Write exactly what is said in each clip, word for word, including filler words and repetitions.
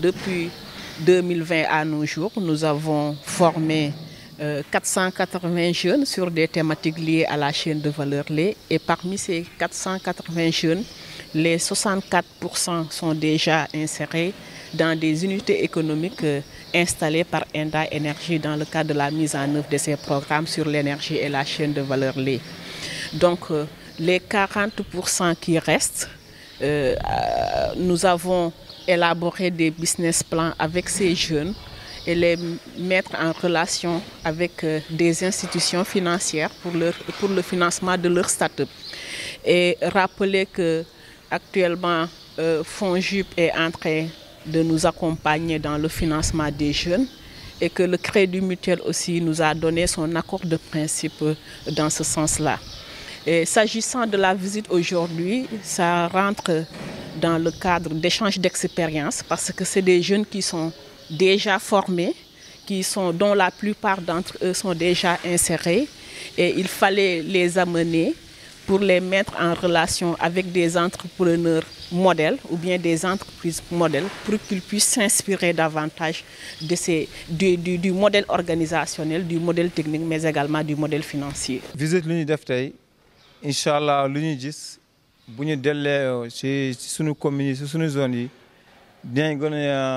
depuis deux mille vingt à nos jours, nous avons formé euh, quatre cent quatre-vingts jeunes sur des thématiques liées à la chaîne de valeur lait. Et parmi ces quatre cent quatre-vingts jeunes, les soixante-quatre pour cent sont déjà insérés dans des unités économiques euh, installées par Enda Énergie dans le cadre de la mise en œuvre de ces programmes sur l'énergie et la chaîne de valeur lait. Donc, euh, les quarante pour cent qui restent, euh, euh, nous avons élaboré des business plans avec ces jeunes et les mettre en relation avec euh, des institutions financières pour, leur, pour le financement de leur start-up. Et rappeler que actuellement, euh, FONGIP est en train de nous accompagner dans le financement des jeunes et que le Crédit Mutuel aussi nous a donné son accord de principe dans ce sens-là. Et s'agissant de la visite aujourd'hui, ça rentre dans le cadre d'échanges d'expérience parce que c'est des jeunes qui sont déjà formés, qui sont, dont la plupart d'entre eux sont déjà insérés et il fallait les amener pour les mettre en relation avec des entrepreneurs modèles ou bien des entreprises modèles pour qu'ils puissent s'inspirer davantage de ces, du, du, du modèle organisationnel, du modèle technique, mais également du modèle financier. Visite l'U N I D F tey Inch'Allah lu ñu gis bu ñu dellee ci suñu commune yi ci suñu zone yi dinañ gën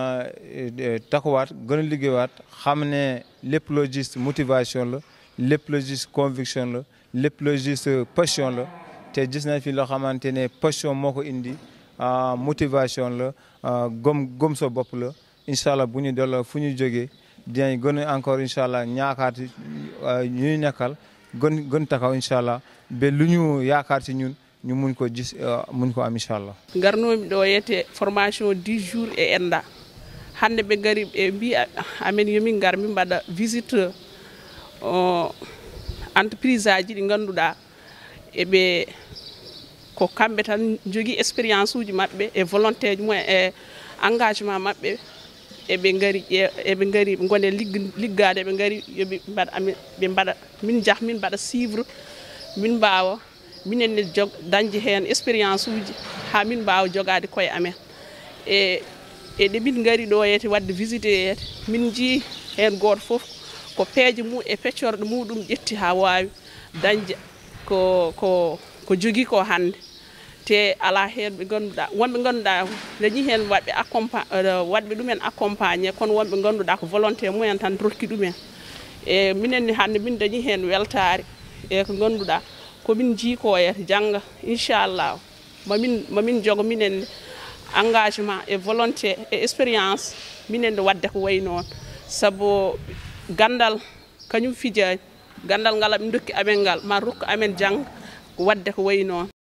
a taxawaat gën a liggéeyaat xam ne lépp loo gis motivation la lépp loo gis conviction la lépp loo gis passion la te gis nañ fi loo xamante ne passion moo ko indi motivation la gom gom sa bopp la Inch'Allah bu ñu delloo fu ñu jógee dinañ gën a encore Inch'Allah ñaakaati ñuy nekkal gën gën taxaw Inch'Allah ba lu ñu yaakaar ci ñun ñu mun ko gis mun ko am Inch'Allah. Garnomi ɗo yete formation dix jours e Enda hande ɓe gari ɓe mbi amen yomin gar min mbaɗa visite entreprise aji ɗi ganduɗa eɓe ko kamɓe tan jogui expérience uji mabɓe e volonté ji mumen e engagement mabɓe eɓe gari eɓe gari ɓe gone liggade eɓe gari yoɓe mbaɗa amen ɓe mbaɗa min jah min mbaɗa suivre min mbawa minenne jog dañde hen expérience uji ha min mbawa jogade koye amen e e ɗe min gari ɗo yete wadde visité yete min jii hen goto foof ko peeje mum e peccorɗe muɗum ƴetti ha wawi dañde ko ko ko jogui ko hande te ala hen ɓe ganduɗa wonɓe ganduɗa dañi hen waɗɓe accompagné waɗɓe ɗumen accompagné kono wonɓe ganduɗa ko volonté mumen tan rokki ɗumen e minenne hande min dañi hen weltare e ko ganduɗa komin jiikoyata jangga inchallah mamin mamin jogo minen engagement et volonté et expérience minen wadde ko way noon saabu gandal kañum fijani gandal ngal min dokki amen ngal ma rokku amen jangga wadde ko way noon.